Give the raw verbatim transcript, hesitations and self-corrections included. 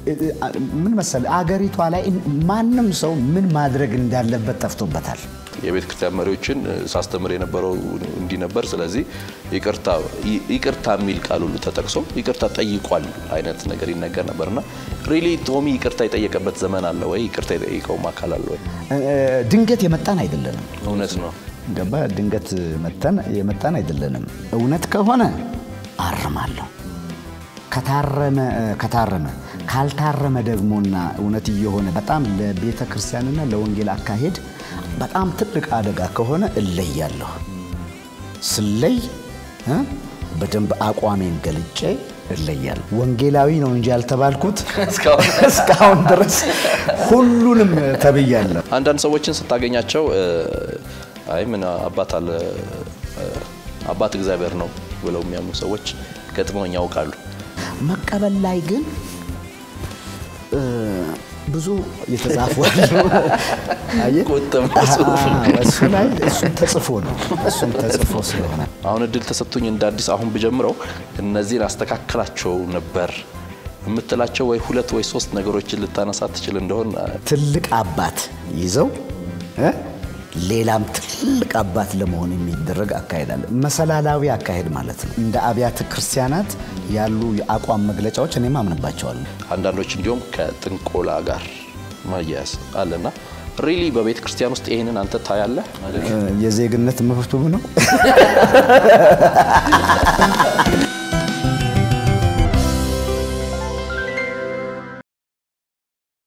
ምን መሰለ አገሪቷ ላይ ማንንም ሰው ምን ማድረግ እንዳለበት ተፍቶበታል የቤተ ክርስቲያን መሪዎችን ሳስተምር የነበረው እንዲ ነበር ስለዚህ ይቅርታ ይቅርታ ሚል ቃል ሁሉ ተጠቅሶ ይቅርታ ጠይቋል አይነት ነገር ይነገር ነበርና ሪሊ ቶሚ ይቅርታ የጠየቀበት ዘመን አለ ወይ ይቅርታ የጠየቀው ማካል አለ ወይ ድንገት የመጣን አይደለንም እውነት ነው ገባ ድንገት መጣን የመጣን አይደለንም እውነት ከሆነ አርማለሁ ከታረመ ከታረመ ካልታረመ ደግሞና እውነት ይሆነ በጣም ለቤተ ክርስቲያንና ለወንጌል አካሄድ በጣም ትልቅ አደጋ ከሆነ እለያለሁ ስለይ በደንብ አቋሜን ገልጬ እለያለሁ ወንጌላዊ ነው እንጂ ያልተባልኩት እስካሁን ድረስ ሁሉንም ተብያለሁ አንዳንድ ሰዎችን ስታገኛቸው አይ ምን አባት አለ አባት እግዚአብሔር ነው ብለው የሚያምኑ ሰዎች ገጥመውኝ ያውቃሉ መቀበል ላይ ግን ብዙ የተጻፈው አየ ቆጠም እሱ ላይ እሱ ተጽፎ ነው እሱ ተጽፎ ስለሆነ አሁን እድል ተሰጥቶኝ እንደ አዲስ አሁን በጀምረው እነዚህን አስተካክላቸው ነበር የምትላቸው ወይ ሁለት ወይ ሶስት ነገሮችን ልታነሳ ትችል እንደሆነ ትልቅ አባት ይዘው እ ሌላም ትልቅ አባት ለመሆን የሚደረግ አካሄዳለ መሰላላዊ አካሄድ ማለት ነው እንደ አብያተ ክርስቲያናት ያሉ የአቋም መግለጫዎች እኔ ማምንባቸዋል አንዳንዶች እንዲሁም ከጥንቆላ ጋር ማያያዝ አለና ሪሊ በቤተ ክርስቲያን ውስጥ ይሄንን አንተ ታያለ የዜግነት መብቱ ነው